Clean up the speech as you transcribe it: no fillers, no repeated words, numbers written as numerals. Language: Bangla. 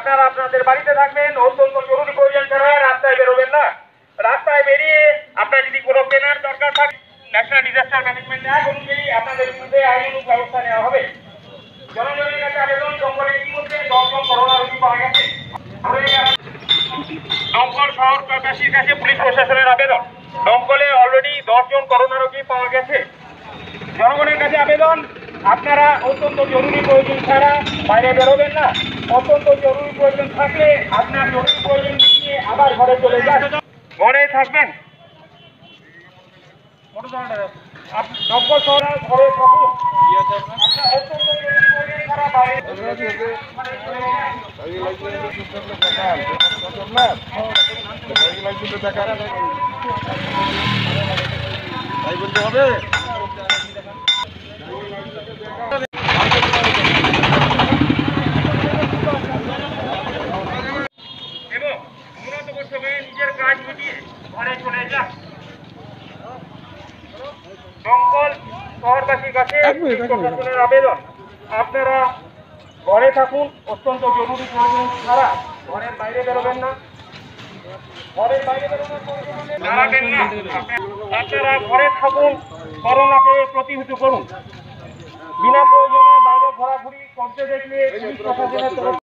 আপনারা আপনাদের বাড়িতে থাকবেন, অত্যন্ত জরুরি প্রয়োজন ছাড়া রাস্তায় বেরোবেন না। রাস্তায় বেরিয়ে আপনার যদি কোনো কেনার দরকার থাকে ন্যাশনাল ডিজাস্টার ম্যানেজমেন্ট অ্যাক্ট অনুযায়ী আপনাদের বিরুদ্ধে আইনানুগ ব্যবস্থা নেওয়া হবে। জনগণের কাছে আবেদন, জঙ্গলে ইতিমধ্যে 10 জন করোনা রোগী পাওয়া গেছে। দমকল শহরবাসীর কাছে পুলিশ প্রশাসনের আবেদন, দমকলে অলরেডি 10 জন করোনা রোগী পাওয়া গেছে। জনগণের কাছে আবেদন, আপনারা অত্যন্ত জরুরি প্রয়োজন ছাড়া বাইরে বেরোবেন না। অত্যন্ত জরুরি প্রয়োজন থাকলে আপনার জরুরি প্রয়োজন মিটিয়ে আবার ঘরে চলে যান, ঘরে থাকবেন। দমকল শহর ঘরে থাকুন। অত্যন্ত জরুরি প্রয়োজন ছাড়া বাইরে বলতে হবে। এবং ন্যূনতম সময়ে নিজের কাজ মিটিয়ে ঘরে চলে যান। দমকল শহরবাসীর কাছে প্রশাসনের আবেদন, আপনারা ঘরে থাকুন। অত্যন্ত জরুরি প্রয়োজন ছাড়া ঘরের বাইরে বেরোবেন না। ঘরের বাইরে বেরোবেন না, আপনারা ঘরে থাকুন। করোনাকে প্রতিহত করুন। বিনা প্রয়োজনে বাইরে ঘোরাঘুরি করতে দেখলে পুলিশ প্রশাসনের তরফ